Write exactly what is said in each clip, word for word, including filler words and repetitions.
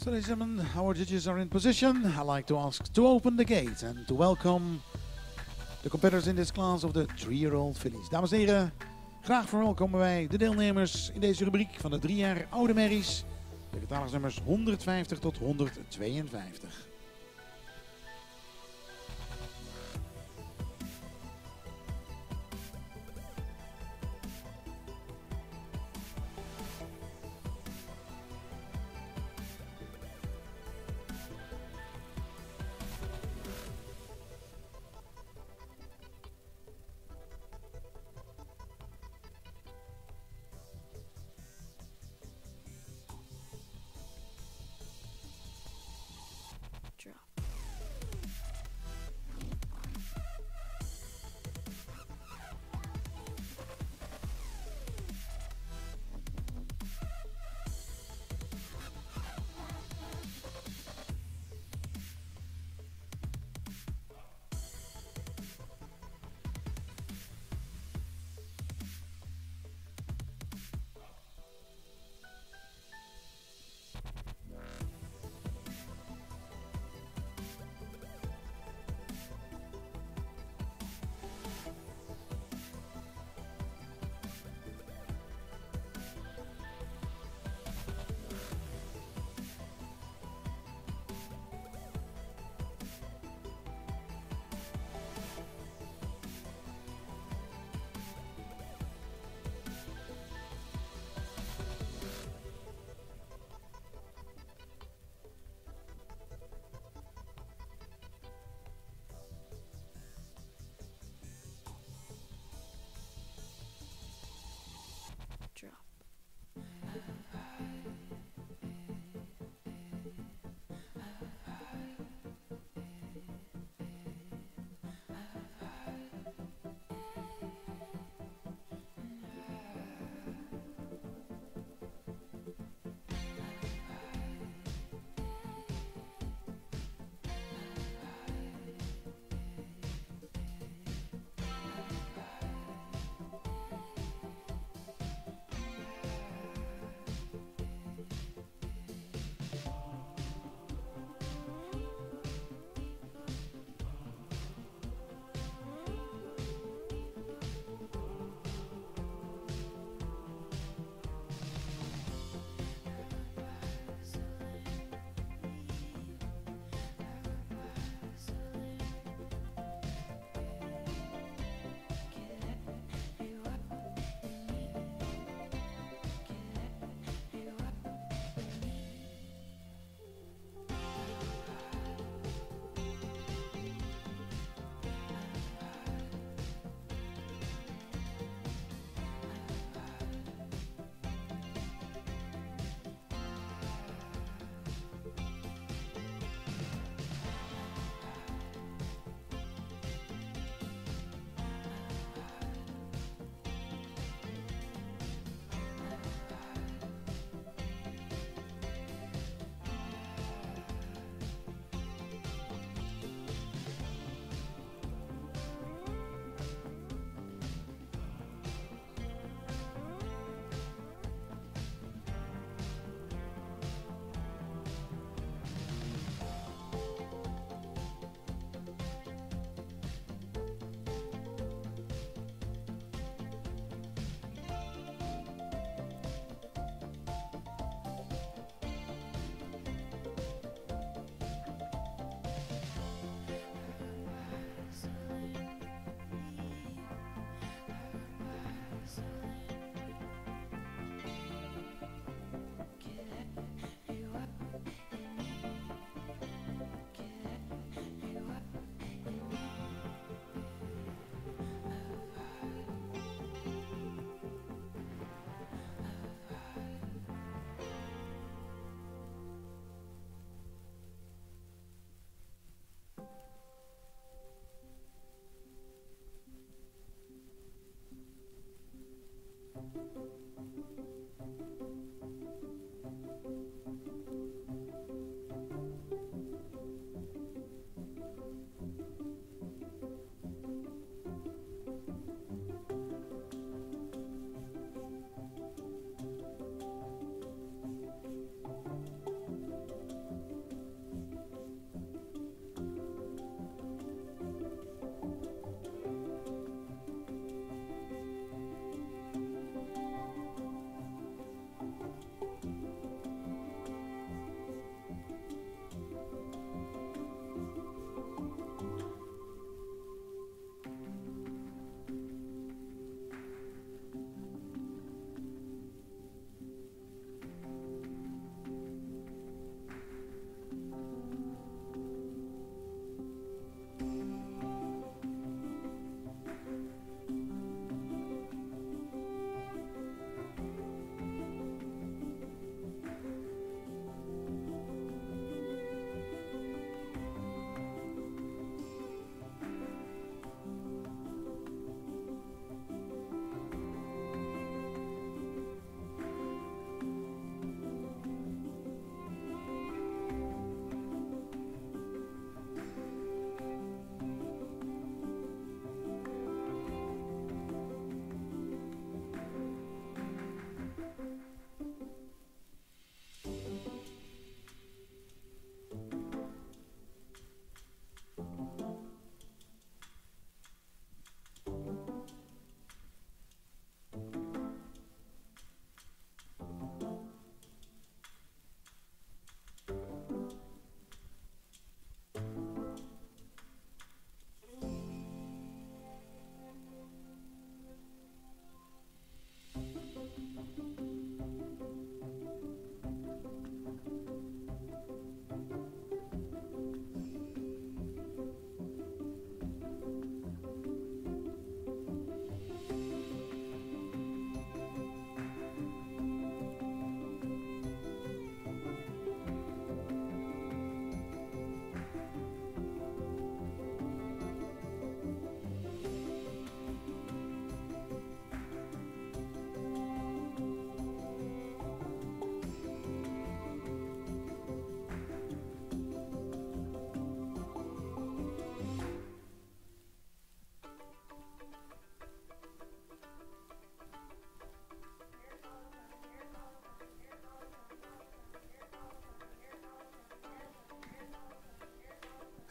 So ladies and gentlemen, our judges are in position. I'd like to ask to open the gate and to welcome the competitors in this class of the three-year-old fillies. Dames en heren, graag verwelkomen wij de deelnemers in deze rubriek van de drie jaar oude merries. De catalogsnummers honderdvijftig tot honderdtweeënvijftig.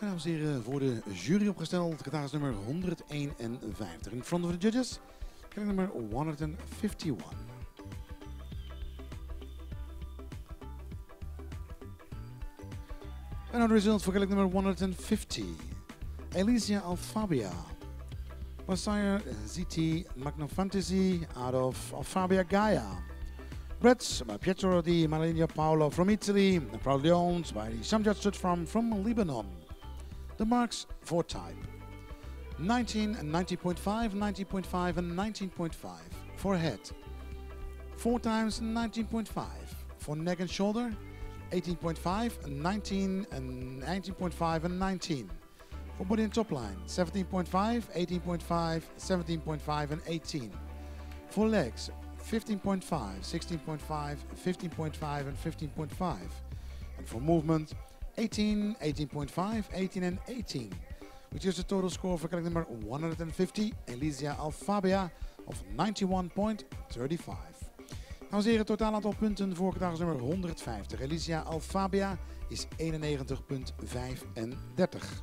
Dames en heren, voor de jury opgesteld, catalogus nummer honderdeenenvijftig. In front of the judges, catalogus nummer honderdeenenvijftig. And now the results for catalogus number one hundred fifty. Elysia Alfabia. Messiah Z T Magnofantasy out of Alfabia Gaia. Reds by Pietro di Maligno Paolo from Italy. And proudly owned by the Samjad Sutfarm from Lebanon. The marks for type. nineteen and nineteen point five, nineteen point five and nineteen point five. For head. four times nineteen point five. For neck and shoulder. eighteen point five, nineteen and nineteen point five and nineteen. For body and top line, seventeen point five, eighteen point five, seventeen point five and eighteen. For legs, fifteen point five, sixteen point five, fifteen point five and fifteen point five. And for movement, eighteen, eighteen point five, eighteen and eighteen. Which is the total score for catalogus number one hundred fifty, Elysia Alfabia of ninety-one point three five. Dames en heren, het totaal aantal punten voor catalogus nummer honderdvijftig. Elysia Alfabia is eenennegentig komma vijfendertig.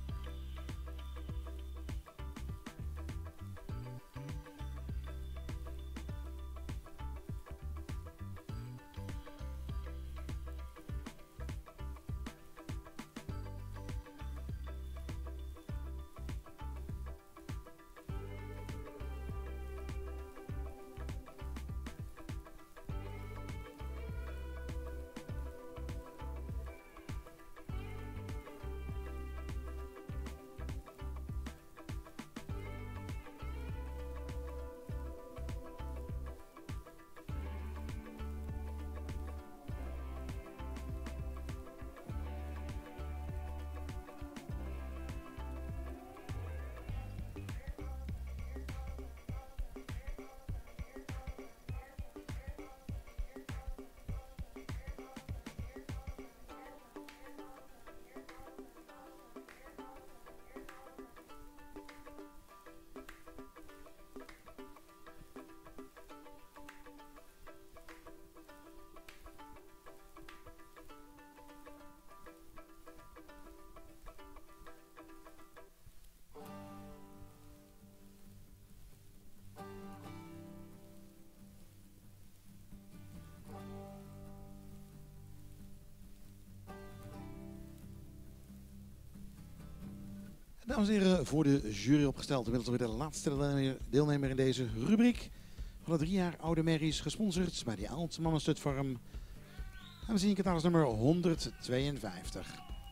Dames en heren, voor de jury opgesteld. Inmiddels weer de laatste deelnemer in deze rubriek. Van de drie jaar oude merries, gesponsord bij de Aaltse Mama Stutfarm. En we zien catalogus nummer honderdtweeënvijftig.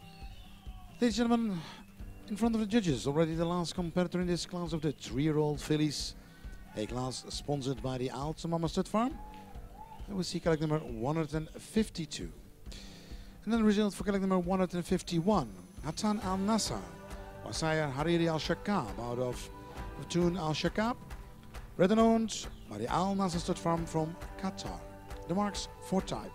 Ladies and gentlemen, in front of the judges, already the last competitor in this class of the three-year-old fillies. A class sponsored by the Aaltse Mama Stutfarm. And we see catalogus number one hundred fifty-two. And then the result for catalogus number one hundred fifty-one. Hatan Al Nassar. Wasaya Hariri Al Shakab out of Toon Al Shakab. Red and owned by the Al Nassar Stutfarm from Qatar. The marks for type.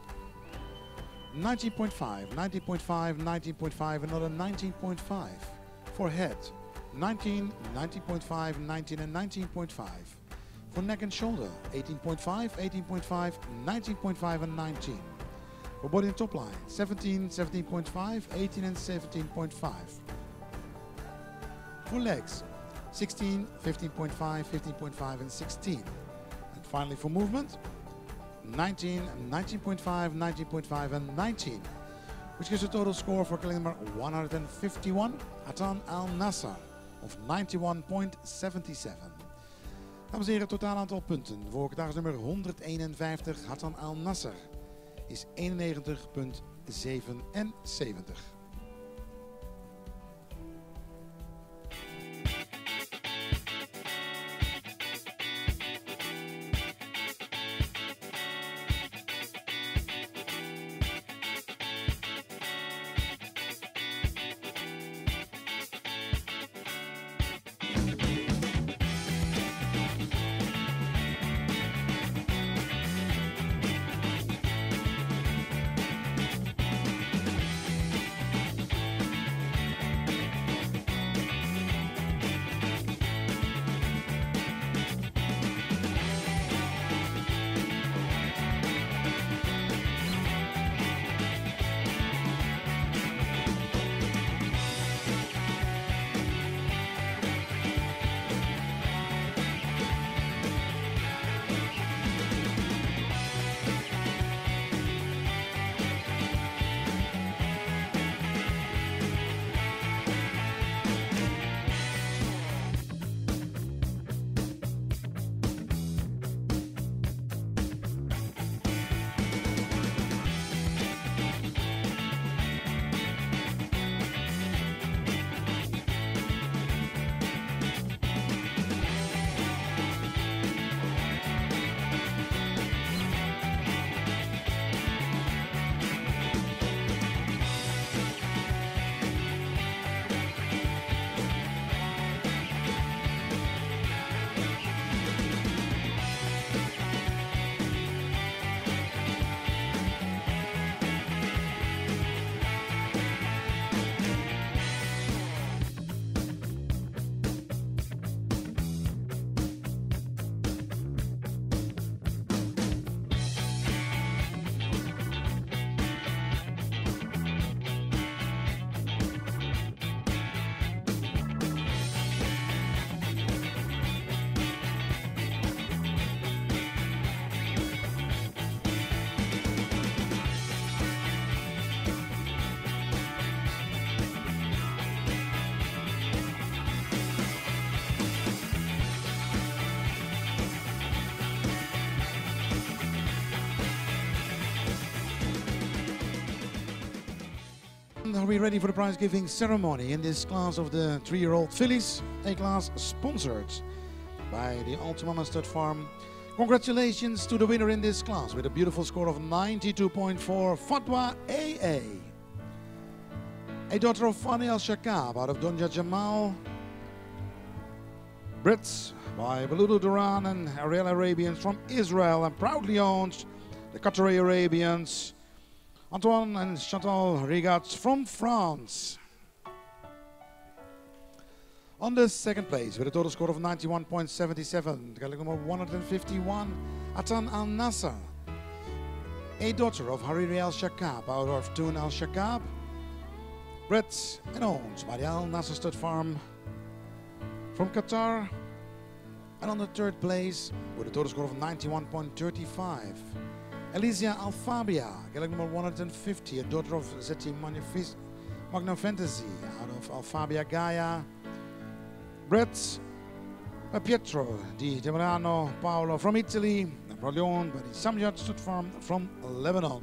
nineteen point five, nineteen point five, nineteen point five, another nineteen point five. For head, nineteen, nineteen point five, nineteen and nineteen point five. For neck and shoulder, eighteen point five, eighteen point five, nineteen point five and nineteen. For body and top line, seventeen, seventeen point five, eighteen and seventeen point five. For legs, sixteen, fifteen point five, fifteen point five and sixteen. And finally for movement, nineteen, nineteen point five, nineteen point five and nineteen. Which gives a total score for catalogus number one hundred fifty-one, Hatan Al Nassar of ninety-one point seven seven. Dames en heren, het totaal aantal punten voor catalogus nummer honderdeenenvijftig, Hatan Al Nassar, is eenennegentig komma zevenenzeventig. Are we ready for the prize giving ceremony in this class of the three-year-old fillies? A class sponsored by the Ultima Stud Farm. Congratulations to the winner in this class with a beautiful score of ninety-two point four, Fatwa A A. A daughter of Fani Al Shakab out of Donja Jamal. Brits by Balulu Duran and Ariel Arabians from Israel, and proudly owned the Qatari Arabians, Antoine and Chantal Rigats from France. On the second place with a total score of ninety-one point seven seven, gallery number one hundred fifty-one, Atan Al Nasser, a daughter of Hariri Al Shakab out of Tun Al Shakab, bred and owned by the Al Nasser Stud Farm from Qatar. And on the third place with a total score of ninety-one point three five, Elysia Alfabia, gallery number one hundred fifty, a daughter of Zeti Magna Fantasy out of Alfabia Gaia, bred by Pietro di Demerano Paolo from Italy, and proudly owned by the Samjad Stud Farm from Lebanon.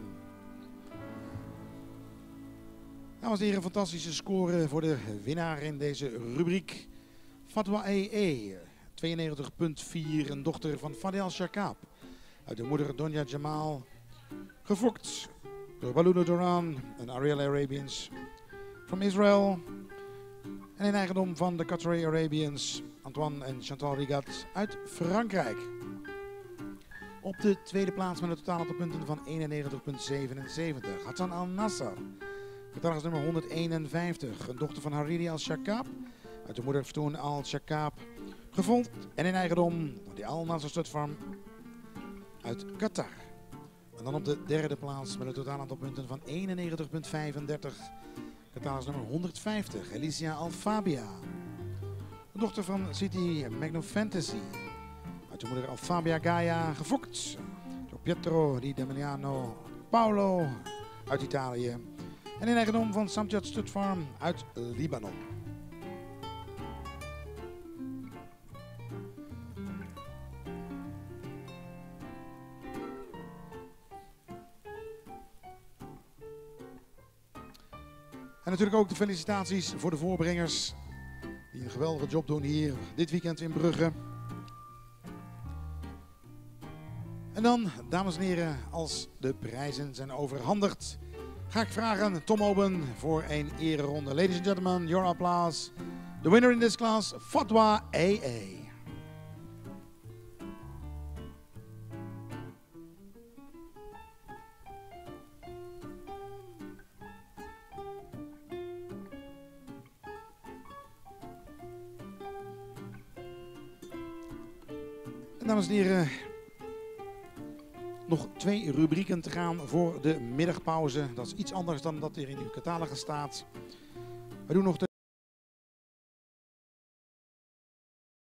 Dames en heren, fantastische score voor de winnaar in deze rubriek. Fatwa E E, tweeënnegentig komma vier, een dochter van Fadi Al Shakab. Uit de moeder Donja Jamal, gefokt door Balulu Duran en Ariel Arabians from Israel. En in eigendom van de Qatari Arabians, Antoine en Chantal Rigat uit Frankrijk. Op de tweede plaats met een totaal aantal punten van eenennegentig komma zevenenzeventig, Hassan Al Nasser. Getuigenis nummer honderdeenenvijftig, een dochter van Hariri Al Shakab. Uit de moeder Ftoun Al Shakab, gevolgd en in eigendom van de Al Nasser Stud Farm uit Qatar. En dan op de derde plaats met een totaal aantal punten van eenennegentig komma vijfendertig. Getuigenis nummer honderdvijftig, Elysia Alfabia. De dochter van City Magno Fantasy. Uit de moeder Alfabia Gaia, gefokt door Pietro di Demiliano Paolo uit Italië. En in eigendom van Samjad Stud Farm uit Libanon. En natuurlijk ook de felicitaties voor de voorbrengers die een geweldige job doen hier dit weekend in Brugge. En dan, dames en heren, als de prijzen zijn overhandigd, ga ik vragen Tom Oben voor een ereronde. Ladies and gentlemen, your applause. The winner in this class, Fatwa A A. En dames en heren, nog twee rubrieken te gaan voor de middagpauze. Dat is iets anders dan dat hier in uw catalogus staat. We doen nog de